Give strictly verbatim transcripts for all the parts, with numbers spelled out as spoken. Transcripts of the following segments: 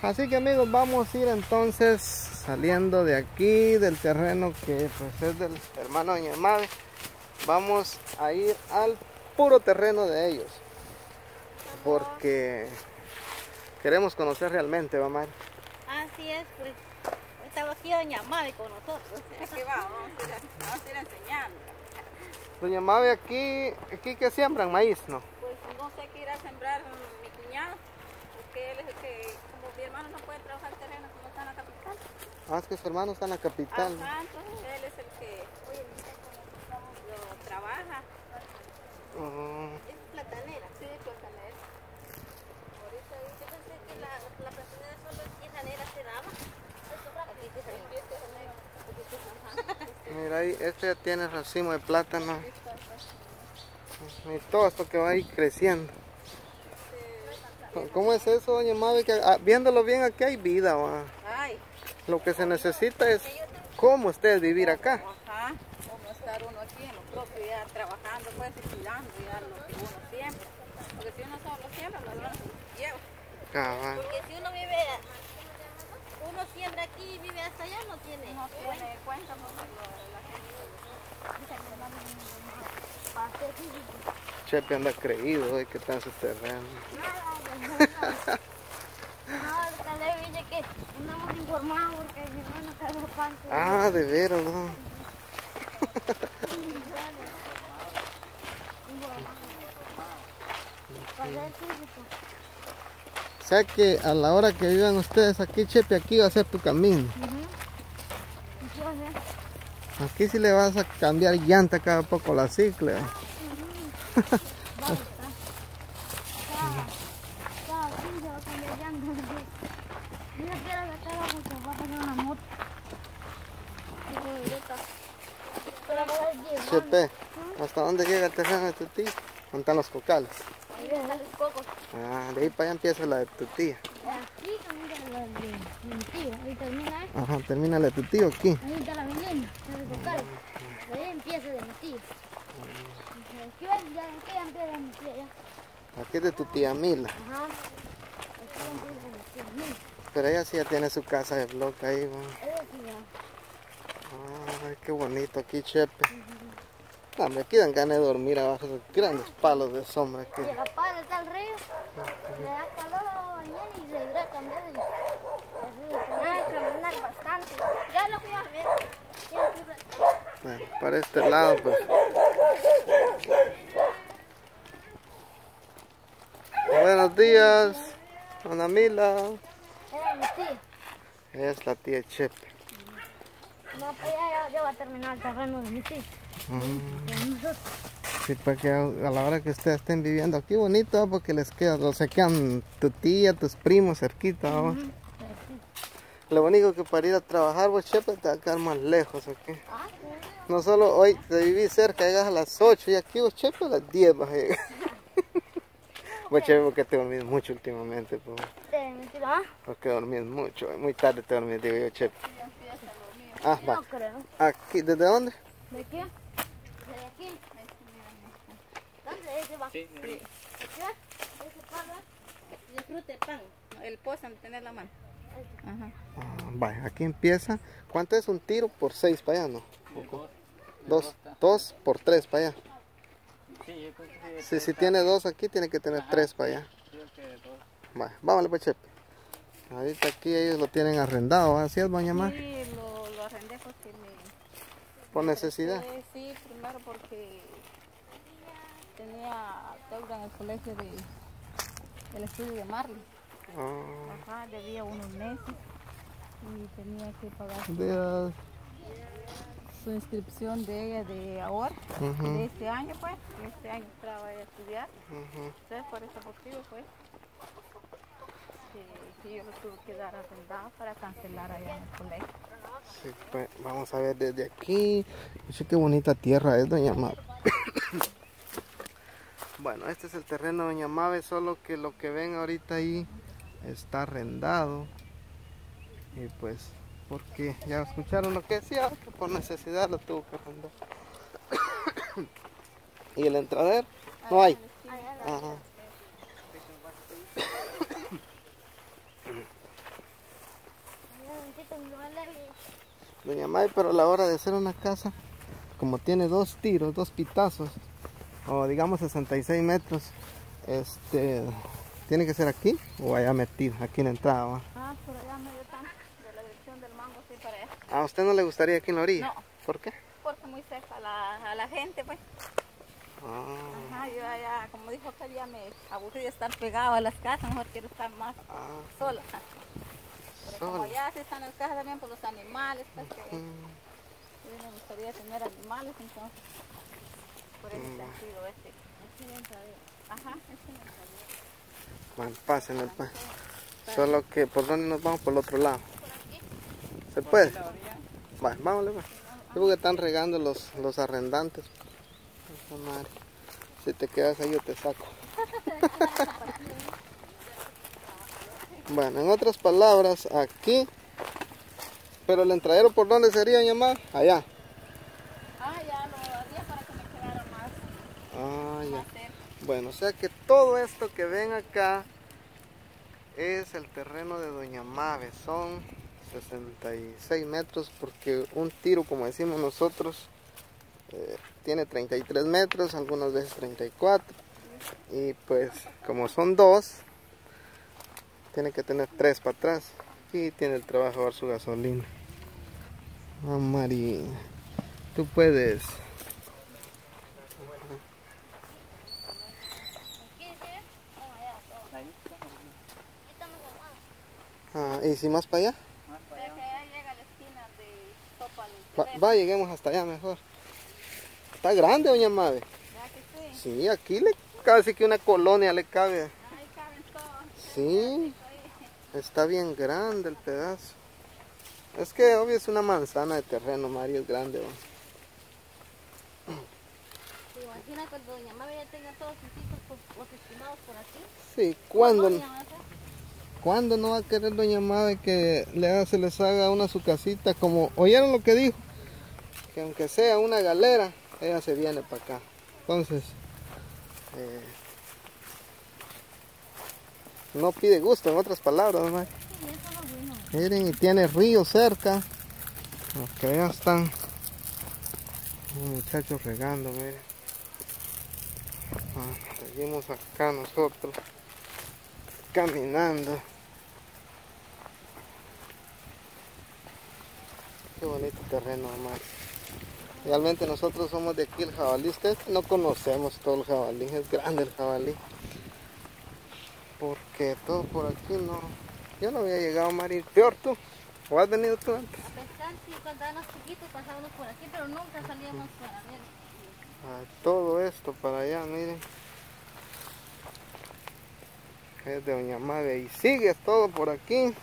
Así que amigos, vamos a ir entonces saliendo de aquí, del terreno que pues es del hermano Doña Mabe. Vamos a ir al puro terreno de ellos, porque queremos conocer realmente, mamá. Así es, pues. Estaba aquí Doña Mabe con nosotros. Aquí va, vamos a ir, vamos a ir enseñando. Doña Mabe, aquí, aquí que siembran maíz, ¿no? Pues no sé qué irá a sembrar mi cuñado, porque él es el que, como mi hermano no puede trabajar el terreno como está en la capital. Ah, es que su hermano está en la capital. Ajá, entonces él es el que, oye, lo trabaja. Uh, Es platanera. Sí, platanera. Ahorita yo pensé que la, la platanera solo en tierranera se daba. mira ahí, este ya tiene racimo de plátano. Y todo esto que va ahí creciendo. ¿Cómo es eso, Doña Mabe? Que, ah, viéndolo bien, aquí hay vida, va. Ay, Lo que se necesita es cómo ustedes vivir acá. ajá, como estar uno aquí en lo propio, ya trabajando, pues, y cuidando ya lo que uno siembra. Porque si uno solo siembra, lo demás se lleva. Cabal. Porque si uno vive, uno siembra aquí y vive hasta allá, no tiene. No tiene cuenta, porque lo- la gente... Chepe anda creído de que está en su terreno. No, tal vez dice que andamos informados porque mi hermano está en parte. Ah, de veras, ¿no? O sea que a la hora que vivan ustedes aquí, Chepe, aquí va a ser tu camino. Aquí sí le vas a cambiar llanta cada poco la cicla. Chepe, ¿hasta dónde llega el terreno de tu tía? ¿Dónde están los cocales? Ah, de ahí para allá empieza la de tu tía. Aquí comienza la de mi tío, ahí termina esto, Ajá, termina la de tu tío aquí. ahí está la veneno, el vocal, de ahí empieza de mi tío. Aquí va, ya, aquí ya empieza de mi tío, ya. Aquí es de tu tía Mila. Ajá, aquí ya empieza de mi tío, mira, Pero ella sí ya tiene su casa de bloque ahí, va. eso sí ya. Ay, qué bonito aquí, Chepe. No, me quedan ganas de dormir abajo de esos grandes palos de sombra aquí. Y la padre está al río, le da calor a bañar y se irá a cambiar de... Ah, caminar bastante. Ya lo fui a ver. Ya fui a ver. Bueno, para este lado, pues. Buenos días, Ana Mila. Era mi tío. Es la tía Chepe. No, pues ya, ya, ya va a terminar el terreno de mi tío. Sí, para que a a la hora que ustedes estén viviendo aquí bonito, ¿va? Porque les queda, o se quedan tu tía, tus primos cerquita, ¿va? Lo único que para ir a trabajar, vos, Chepe, te va a quedar más lejos aquí. Ah, No solo hoy te viví cerca, llegas a las ocho y aquí vos, Chepe, a las diez vas a llegar. Vos, Chepe, porque te dormís mucho últimamente, pues. ¿te mentira? Porque dormís mucho, muy tarde te dormís, digo yo, Chepe. Ah, va. No creo. Aquí, ¿desde dónde? ¿De qué? ¿De aquí? ¿Dónde ese va? Sí, ¿De qué? ¿Ese palo? de fruta de pan. El pozo en tener la mano. Ajá. Ah, vaya, aquí empieza. ¿Cuánto es un tiro por seis para allá, no? ¿O Dos, dos por tres para allá. Sí, yo creo que sí. Si, si tiene dos aquí, tiene que tener tres para allá. Creo que dos. Vaya, vámonos pues, Chepe. Ahorita aquí ellos lo tienen arrendado, ¿así es, doña Mar? Sí, lo, lo arrendé porque me... Por necesidad. Sí, sí, primero porque tenía deuda en el colegio de, del estudio de Marley. Ah, Ajá, debía unos meses y tenía que pagar Dios. su inscripción de ella de ahora, Ujú, de este año pues, que este año entraba ella a estudiar. ujú. Entonces por ese motivo fue que, que yo lo tuve que dar arrendado para cancelar allá en el colegio. Sí, pues, vamos a ver desde aquí. Dice qué bonita tierra es, doña Mabe. Bueno, este es el terreno de doña Mabe, solo que lo que ven ahorita ahí está arrendado. Y pues, porque ya escucharon lo que decía, que por necesidad lo tuvo que arrendar. ¿Y el entradero? No hay. Ajá. Doña May, pero a la hora de hacer una casa, como tiene dos tiros, dos pitazos, o digamos sesenta y seis metros, este, ¿tiene que ser aquí o allá metido, aquí en la entrada? ¿Va? Ah, por allá medio tan de la dirección del mango, sí, para allá. ¿A usted no le gustaría aquí en la orilla? No. ¿Por qué? Porque muy cerca a la, a la gente, pues. Ah, Ajá, yo allá, como dijo que ya me aburrí de estar pegado a las casas, mejor quiero estar más ah, sola. Pero como sola. allá sí están en las casas también por los animales, pues que Mm, a mí me gustaría tener animales, entonces, por ese Mm. sentido, este, este dentadero. Ajá, este dentadero. Bueno, pásenle, pues. Solo que, ¿por dónde nos vamos? Por el otro lado. ¿Se puede? Bueno, vámonos, pues. Sí, porque están regando los, los arrendantes. Esa madre. Si te quedas ahí yo te saco. Bueno, en otras palabras, aquí. Pero el entradero, ¿por dónde sería, llamar? Allá. Ah, ya lo haría para que me quedara más, Ah, ya. más cerca. Bueno, o sea que todo esto que ven acá es el terreno de Doña Mave. Son sesenta y seis metros porque un tiro, como decimos nosotros, eh, tiene treinta y tres metros, algunas veces treinta y cuatro. Y pues como son dos, tiene que tener tres para atrás. Y tiene el trabajo de dar su gasolina. Ah, Mari, tú puedes. ¿Aquí sí? No, allá, todo. Ahí. Aquí estamos armados. Ah, ¿y si más para allá? Pero que allá llega a la esquina de Sopa del Va, Terreno. va, lleguemos hasta allá mejor. Está grande, Doña Mave. ¿Verdad que sí? Sí, aquí le casi que una colonia le cabe. Ahí caben todos. Sí, está bien grande el pedazo. Es que obvio es una manzana de terreno, Mario, es grande. ¿Va? ¿Se imagina cuando Doña Mave ya tenga todos sus hijos por- los estimados por aquí? Sí, ¿cuándo, ¿Cómo van a hacer? ¿cuándo no va a querer Doña Mave que le haga- se les haga una su casita? Como oyeron lo que dijo, que aunque sea una galera, ella se viene para acá. Entonces, eh, no pide gusto, en otras palabras, Mario. Sí, eso es lo bueno. Miren, y tiene río cerca. Acá ya están los muchachos regando, miren. Ah, seguimos acá nosotros caminando. Qué bonito terreno, además. Realmente nosotros somos de aquí el jabalí. Ustedes no conocemos todo el jabalí, es grande el jabalí. Porque todo por aquí no. Yo no había llegado a Mari. Peor tú. ¿O has venido tú antes? A pescar, sí, cuando éramos chiquitos pasábamos por aquí, pero nunca salíamos para ver. Ah, todo esto para allá, miren. Es de Doña Mave y sigue todo por aquí.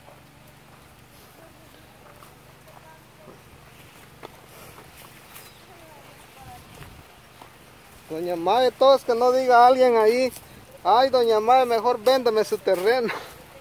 Doña Mave, todos que no diga alguien ahí, ay Doña Mave, mejor véndame su terreno.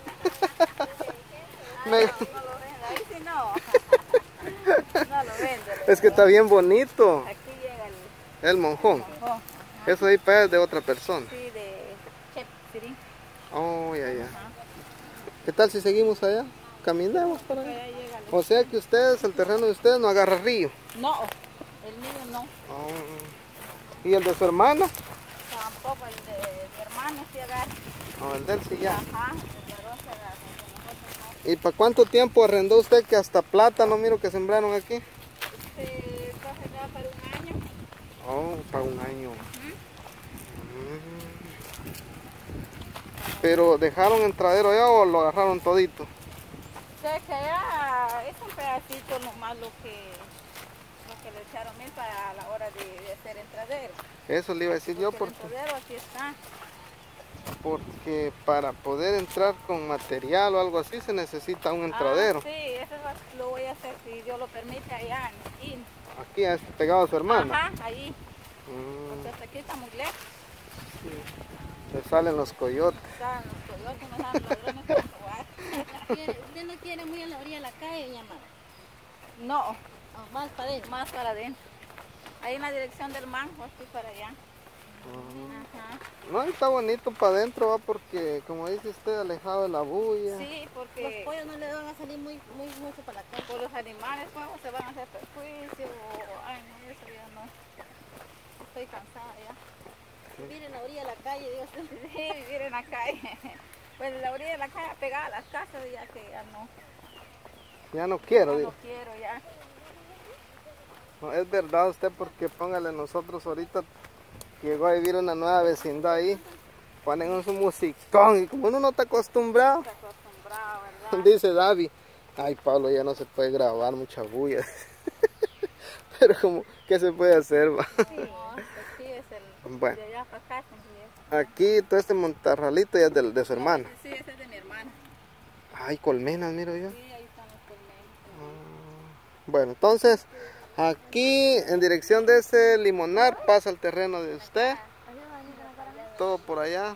Me- No lo vende, ahí sí no. No lo vende. es que está bien bonito Aquí llega el el monjón. mojón. Eso ahí para allá es de otra persona. Sí, de Chep, Sirín. Oh, ya, ya. Ajá. ¿Qué tal si seguimos allá? Caminemos para Allá allá. llega el... O sea que ustedes, el terreno de ustedes no agarra río. No, el mío no. Oh. ¿Y el de su hermano? Tampoco, el de mi hermano sí agarra. No, el de él sí ya. Ajá, el de dos se agarra. el de nosotros no. ¿Y para cuánto tiempo arrendó usted que hasta plátano miro que sembraron aquí? Este, va a cerrar para un año. Oh, para un año. Mm. ¿Pero dejaron entradero allá o lo agarraron todito? O sea que allá es un pedacito nomás lo que, lo que le echaron él para la hora de, de hacer entradero. Eso le iba a decir yo Porque el porque, entradero aquí está. porque para poder entrar con material o algo así se necesita un entradero. Ah, sí, eso lo- lo voy a hacer si Dios lo permite allá en la esquina. Aquí es pegado a su hermano. Ajá, ahí. Mm, Porque hasta aquí está muy lejos. le salen los coyotes. Están los coyotes, no saben los ladrones para robar. ¿Quiere- ¿Usted no quiere muy a la orilla de la calle, Doña Mave? No, O más para adentro. más para adentro. Ahí en la dirección del mango, aquí para allá. Mm. Ajá. No, está bonito para adentro, va, porque como dice usted, alejado de la bulla. Sí, Los porque pollos no le van a salir muy muy, muy mucho para la calle. Por los animales, ¿cómo se van a hacer perjuicio? Ay, no, eso ya no. Estoy cansada ya. Vivir en la orilla de la calle, Dios. Sí, vivir en la calle. Pues en la orilla de la calle pegada a las casas, ya que ya no. Ya no quiero, Ya digo. no quiero ya. No, es verdad usted, porque póngale, nosotros ahorita llegó a vivir una nueva vecindad ahí, ponen un su musicón y como uno no está acostumbrado, Está acostumbrado, ¿verdad? dice David, ay Pablo, ya no se puede grabar, mucha bulla. Pero como, ¿qué se puede hacer, va? Sí, pues sí, es el Bueno. de allá para acá. pues, Aquí todo este montarralito ya es de, de su hermana. Sí, ese es de mi hermana. Ay, colmenas, miro yo. Sí, ahí están los colmenos. Bueno, entonces, aquí en dirección de ese limonar pasa el terreno de usted. Todo por allá.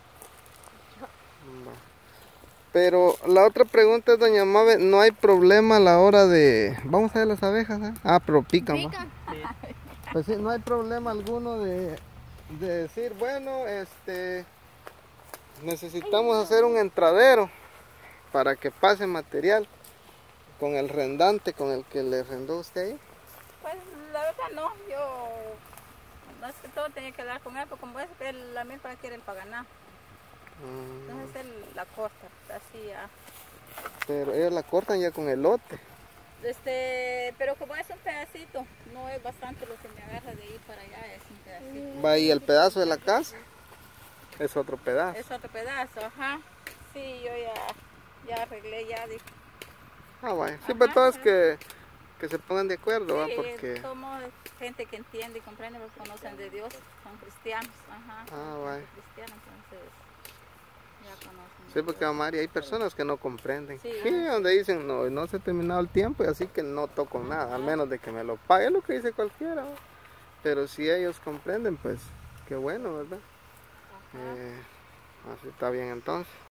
Va. Pero la otra pregunta es, doña Mabe, no hay problema a la hora de... Vamos a ver las abejas, ¿eh? Ah, pero pican, ¿va? Pican. Pues sí, no hay problema alguno de, de decir, bueno, este... necesitamos hacer un entradero para que pase material con el rendante con el que le rendó usted ahí. Pues la verdad no, yo más que todo tenía que hablar con él, porque como es que él, la milpa quiere el paganá, Mm, entonces él la corta, así ya. pero ellos la cortan ya con el lote. Este, pero como es un pedacito, no es bastante lo que me agarra de ahí para allá, es un pedacito. Va, y el pedazo de la casa es otro pedazo. Es otro pedazo, ajá. Sí, yo ya, ya arreglé, ya dije. Ah, vaya. Sí, Ajá, pues todos ajá. que, que se pongan de acuerdo, ¿va? Sí, Porque... somos gente que entiende y comprende, porque conocen de Dios, son cristianos, ajá. Ah, son vaya. cristianos, entonces ya conocen. Sí, porque María, hay personas que no comprenden. Sí. Sí, donde dicen, no, no se ha terminado el tiempo y así que no toco nada, al menos de que me lo pague, es lo que dice cualquiera, ¿va? Pero si ellos comprenden, pues qué bueno, ¿verdad? Ajá. Eh, así está bien entonces.